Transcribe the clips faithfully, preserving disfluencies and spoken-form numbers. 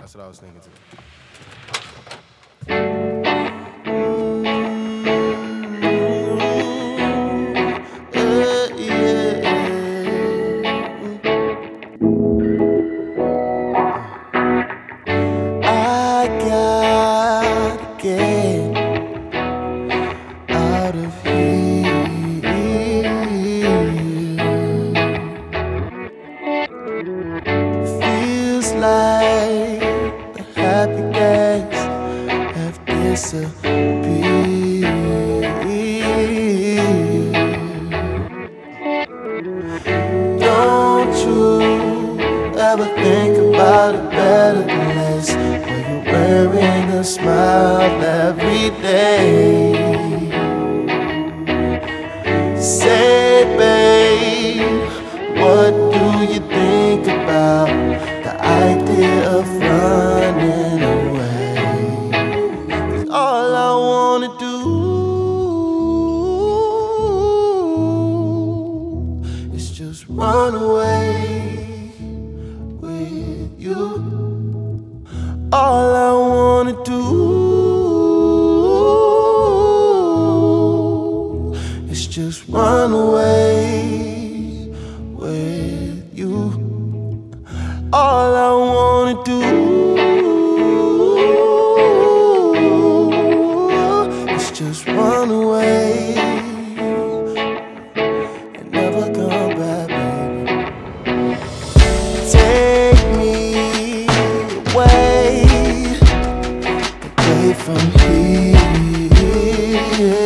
That's what I was thinking too. I gotta get out of here. Feels like the happy days have disappeared. Don't you ever think about a better place where you're wearing a smile every day? Say, babe, what do you think about the idea of running away? 'Cause all I wanna do is just run away with you. All I wanna do is just run away with you. All I wanna do is just run away and never come back, baby. Take me away, away from here,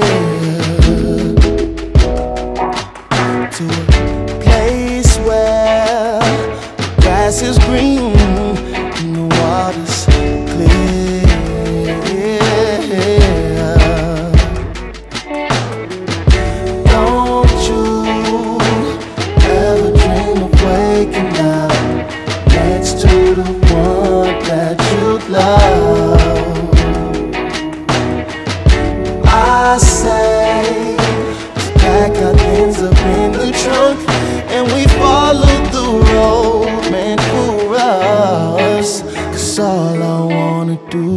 to a place where the grass is green and the water's clear. Don't you ever dream of waking up next to the one that you love? I say, pack our things up in the trunk and we follow the road meant for us. 'Cause all I wanna do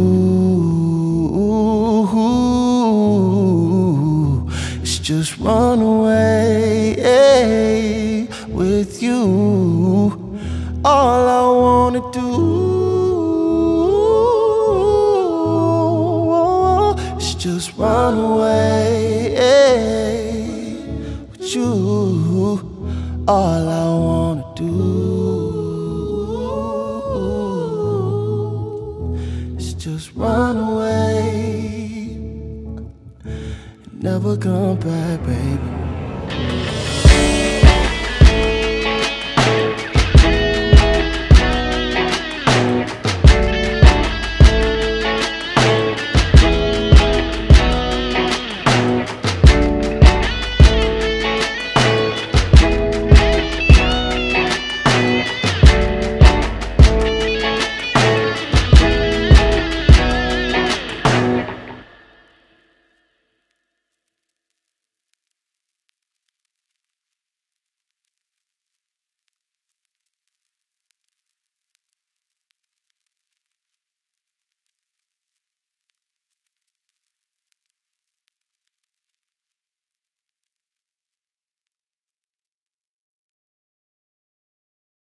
is just run away with you. All I wanna do is just run away with you. All I wanna do is just run away and never come back, baby.